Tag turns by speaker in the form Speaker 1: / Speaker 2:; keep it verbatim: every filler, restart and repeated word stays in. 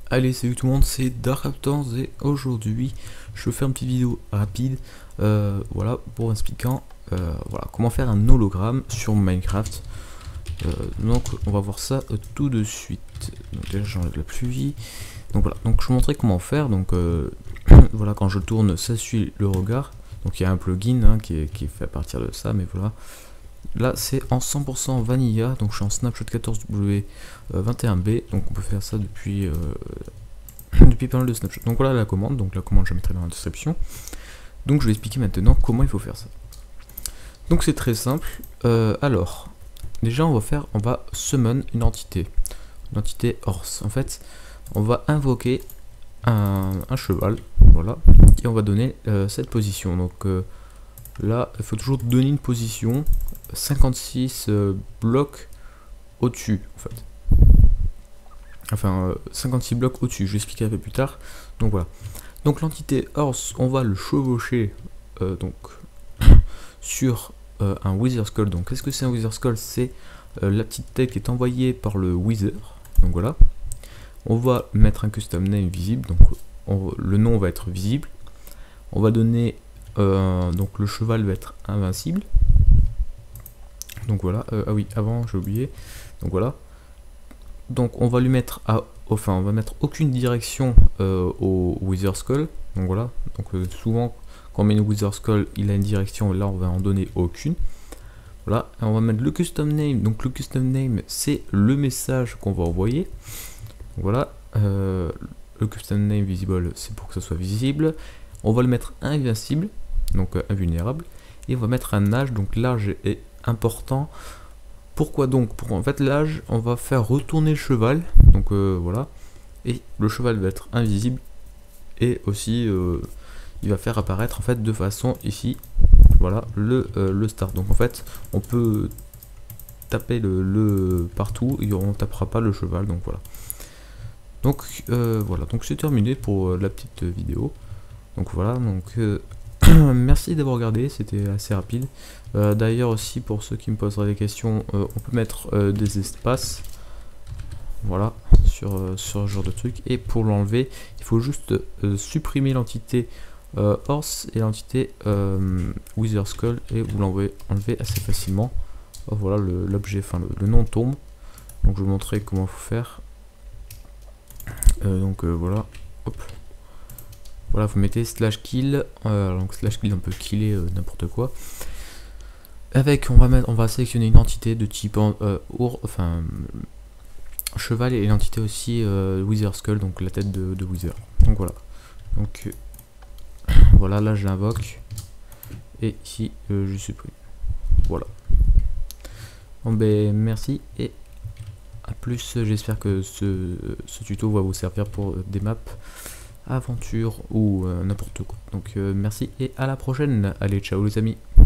Speaker 1: Allez, salut tout le monde, c'est Darkraptors et aujourd'hui je fais une petite vidéo rapide euh, voilà, pour expliquant euh, voilà, comment faire un hologramme sur Minecraft. Euh, donc on va voir ça euh, tout de suite. Donc déjà j'enlève la pluie. Donc voilà, donc je vous montrer comment faire. Donc euh, voilà, quand je tourne ça suit le regard. Donc il y a un plugin hein, qui, est, qui est fait à partir de ça, mais voilà. Là c'est en cent pour cent vanilla, donc je suis en Snapshot quatorze W vingt et un B, donc on peut faire ça depuis, euh, depuis pas mal de Snapshot. Donc voilà la commande, donc la commande je la mettrai dans la description. Donc je vais expliquer maintenant comment il faut faire ça. Donc c'est très simple, euh, alors, déjà on va faire, on va summon une entité, l'entité horse. En fait, on va invoquer un, un cheval, voilà, et on va donner euh, cette position. Donc euh, là, il faut toujours donner une position cinquante-six euh, blocs au-dessus, en fait. Enfin, euh, cinquante-six blocs au-dessus, je vais expliquer un peu plus tard. Donc voilà. Donc l'entité horse, on va le chevaucher euh, donc, sur euh, un Wither Skull. Donc qu'est-ce que c'est un Wither Skull? C'est euh, la petite tête qui est envoyée par le Wither. Donc voilà. On va mettre un custom name visible, donc on, le nom va être visible. On va donner, euh, donc le cheval va être invincible. Donc voilà, euh, ah oui, avant j'ai oublié. Donc voilà. Donc on va lui mettre à, enfin on va mettre aucune direction euh, au Wither Skull. Donc voilà. Donc euh, souvent quand on met une Wither Skull, il a une direction, là on va en donner aucune. Voilà, et on va mettre le custom name. Donc le custom name c'est le message qu'on va envoyer. Donc, voilà, euh, le custom name visible c'est pour que ça soit visible. On va le mettre invincible, donc euh, invulnérable, et on va mettre un âge. Donc l'âge est important. Pourquoi donc? Pour en fait l'âge, on va faire retourner le cheval. Donc euh, voilà, et le cheval va être invisible et aussi euh, il va faire apparaître en fait de façon ici, voilà, le, euh, le start. Donc en fait on peut taper le, le partout et on tapera pas le cheval. Donc voilà. Donc euh, voilà, donc c'est terminé pour euh, la petite vidéo. Donc voilà, donc euh, merci d'avoir regardé, c'était assez rapide. Euh, D'ailleurs aussi pour ceux qui me poseraient des questions, euh, on peut mettre euh, des espaces, voilà, sur, euh, sur ce genre de truc. Et pour l'enlever, il faut juste euh, supprimer l'entité euh, horse et l'entité euh, Wither Skull et vous l'enlevez enlever assez facilement. Oh, voilà, l'objet, enfin le, le nom tombe. Donc je vais vous montrer comment il faut faire. Euh, donc euh, voilà, hop. Voilà, vous mettez slash kill, euh, donc slash kill on peut killer euh, n'importe quoi. Avec, on va mettre, on va sélectionner une entité de type euh, ours, enfin cheval et l'entité aussi euh, Wither Skull, donc la tête de, de Wither. Donc voilà. Donc euh, voilà, là je l'invoque et ici euh, je supprime. Voilà. Bon ben merci et à plus. J'espère que ce, ce tuto va vous servir pour des maps aventure ou euh, n'importe quoi. Donc euh, merci et à la prochaine. Allez, ciao les amis.